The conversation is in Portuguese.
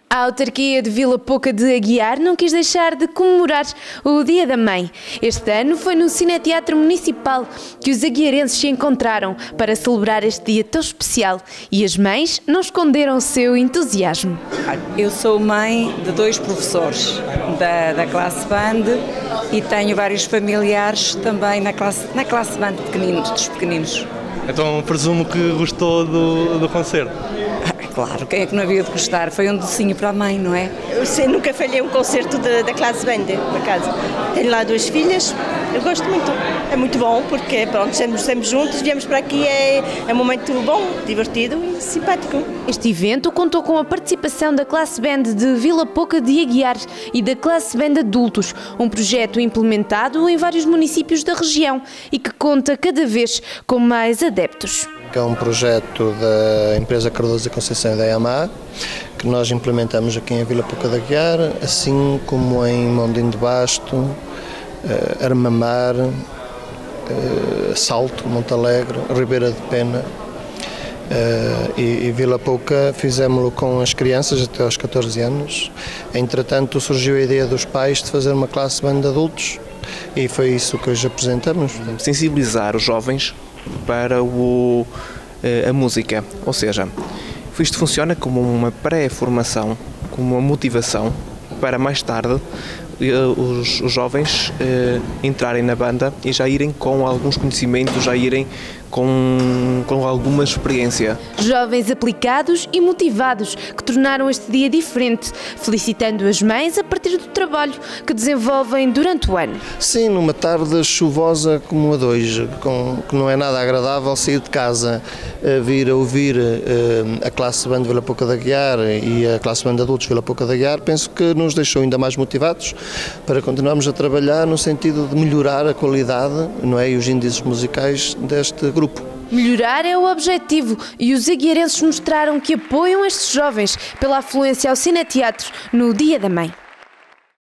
A autarquia de Vila Pouca de Aguiar não quis deixar de comemorar o Dia da Mãe. Este ano foi no Cineteatro Municipal que os aguiarenses se encontraram para celebrar este dia tão especial e as mães não esconderam o seu entusiasmo. Eu sou mãe de 2 professores da classe band e tenho vários familiares também na classe band dos pequeninos. Então presumo que gostou do concerto. Claro, quem é que não havia de gostar? Foi um docinho para a mãe, não é? Eu nunca falhei um concerto da classe band, por acaso. Tenho lá 2 filhas, eu gosto muito. É muito bom porque, pronto, estamos juntos, viemos para aqui, é um momento bom, divertido e simpático. Este evento contou com a participação da classe band de Vila Pouca de Aguiar e da classe band adultos, um projeto implementado em vários municípios da região e que conta cada vez com mais adeptos. É um projeto da empresa Cardoso e Conceição e da Yamaha, que nós implementamos aqui em Vila Pouca de Aguiar, assim como em Mondinho de Basto, Armamar, Salto, Montalegre, Ribeira de Pena e Vila Pouca fizemos-lo com as crianças até aos 14 anos. Entretanto, surgiu a ideia dos pais de fazer uma classe band de adultos e foi isso que hoje apresentamos. Sensibilizar os jovens para a música, ou seja, isto funciona como uma pré-formação, como uma motivação para mais tarde os jovens entrarem na banda e já irem com alguns conhecimentos, já irem com alguma experiência. Jovens aplicados e motivados que tornaram este dia diferente, felicitando as mães a partir do trabalho que desenvolvem durante o ano. Sim, numa tarde chuvosa como a de hoje, que não é nada agradável sair de casa, vir a ouvir a classe band de Vila Pouca de Aguiar e a classe band de adultos de Vila Pouca de Aguiar, penso que nos deixou ainda mais motivados para continuarmos a trabalhar no sentido de melhorar a qualidade, não é, e os índices musicais deste grupo. Melhorar é o objetivo e os aguiarenses mostraram que apoiam estes jovens pela afluência ao Cineteatro no Dia da Mãe.